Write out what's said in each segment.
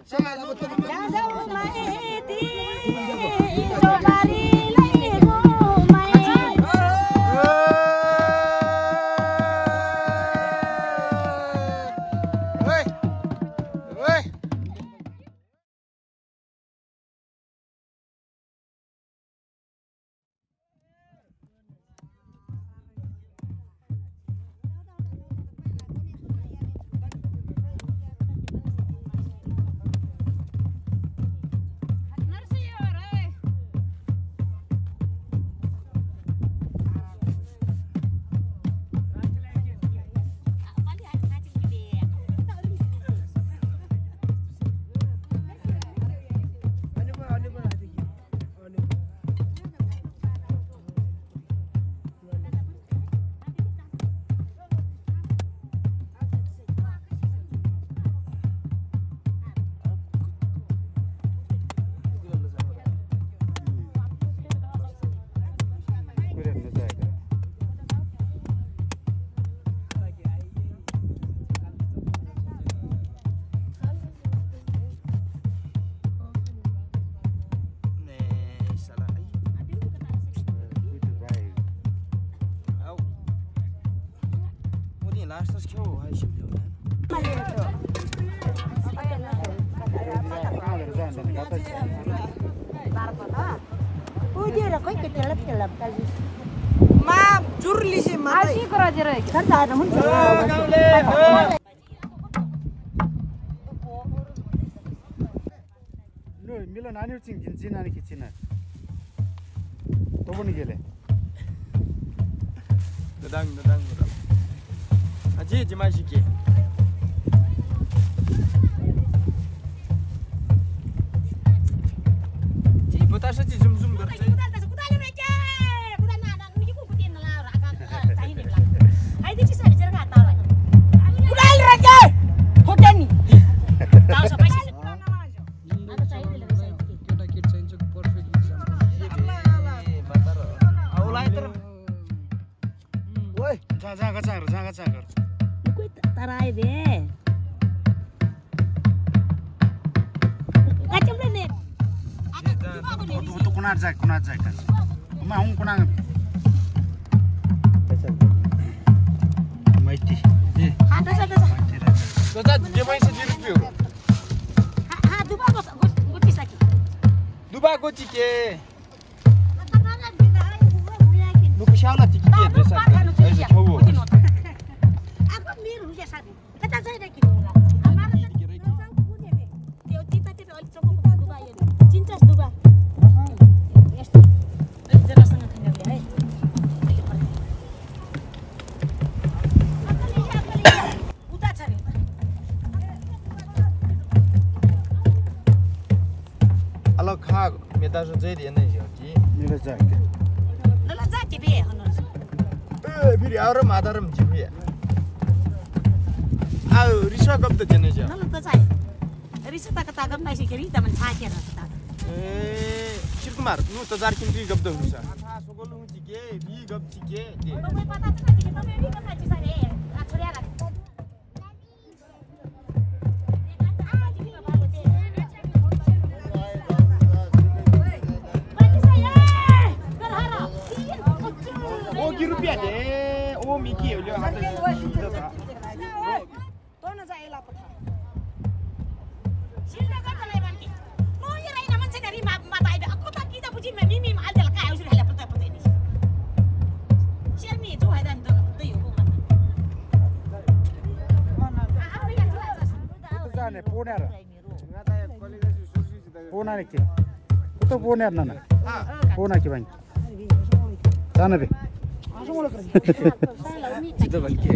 Milan ani ucing jinjin ani kicina. Tobo ni gele. Dadang. Aji jemai sike. Ji buta saja zoom gerce. Jangan. Ikut tarai deh. Kacau bener. Itu kunat zak kan. Mau kunang. Maiti. Ada. Sudah jemai sejiri piu. Duba goci sakit. Duba goci ke. Lu kesana tiki ke desa. Ayo coba. Kalau kah, kita sudah jadi ni jadi. Mila zak. Lalu zak cipi. Biri orang madaram cipi. Risau kau tu jenis je. Lalu tu saya. Risau tak kata kau masih kiri, tapi saya kira kata. Shirkumar, nu tu jar kiri kau tu risau. Sokolu cike, bi kau cike. Kau patah tu cike, kau bi kau macam saya. Aku lihat. Rupiah deh, oh Miki, boleh hati. Tuan nak saya lapor. Sila kata lepas ni. Mau yang lain nama saya dari mata ibu. Aku tak kita puji mimi ada lah kaya usul hela putih ini. Siapa itu ada tu you bukan. Sana puner. Puner ni. Itu puner nana. Puner kiban. Sana be. Kita bangkit.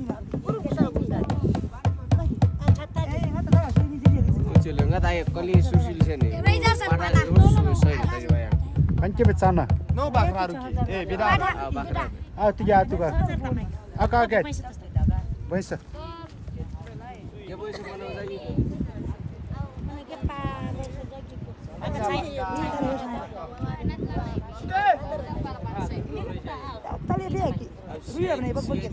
Kecil enggak tahu kali susul sini. Bangkit bersana. No bakar ruki. Beda. Bakar. Tiga tu kan. Agak. Baisa. Ya boleh semua lagi. Tali dia lagi. Biar ni berbagi.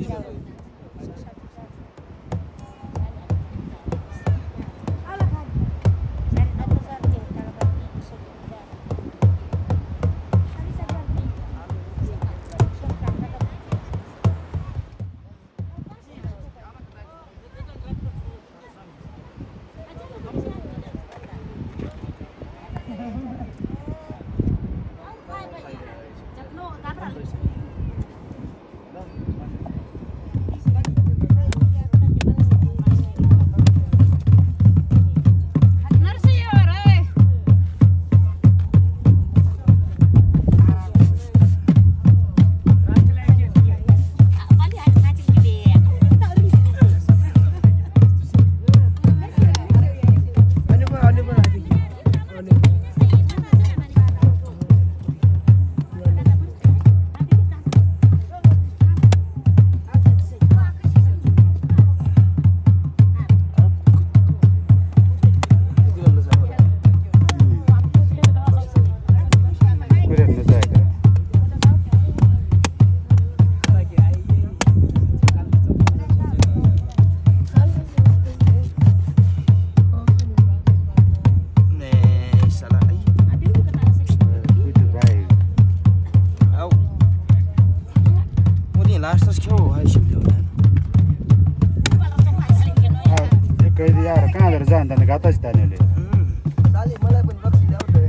कैदी यार कहाँ धर जान्छ नि गाता स्थानीयले साली मलाई पनि बक्सी ल्याउ त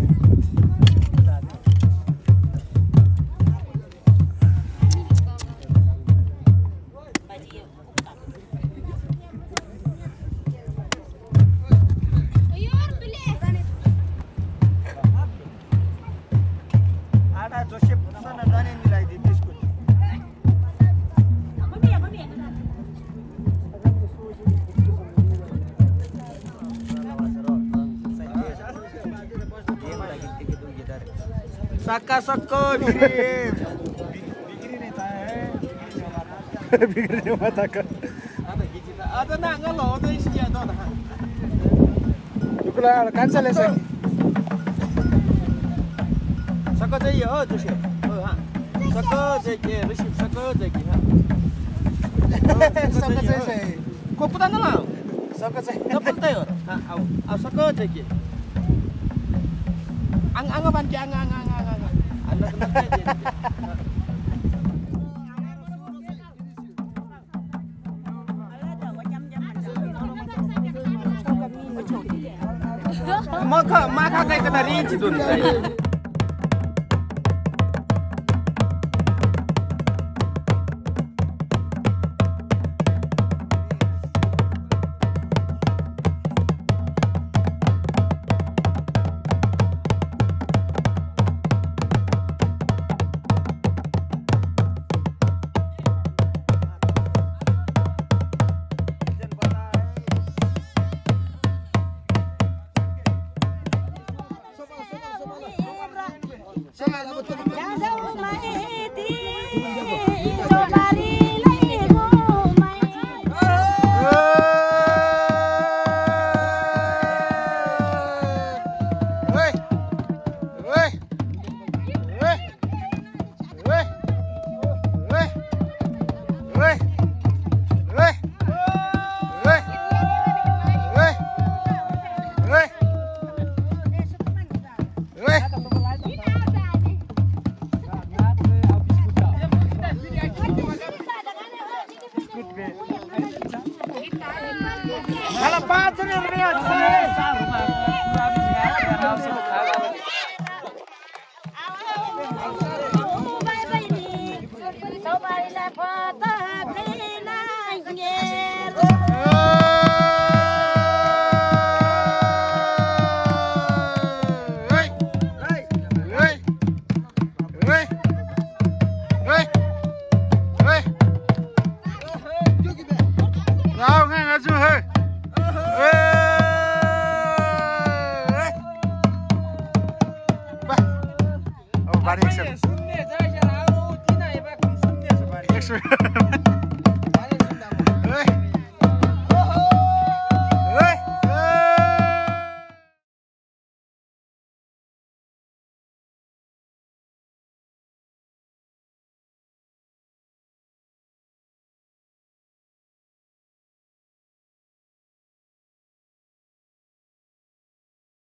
आटा जोसेफ सन जाने मिलाइदिए बिस्कुट सक्का सक्को बिग्रिने माता का ada na ngalo to isiya to na युकुला cancel है सर सक्को चाहिँ हो जोसेफ हो हा सक्को चाहिँ के रिसिभ सक्को चाहिँ के हा सक्को चाहिँ को पता न ला सक्को चाहिँ न पत्तै हो हा au सक्को चाहिँ के ang ban ke ang Maka kayak kena rinci tuh saya. Extra.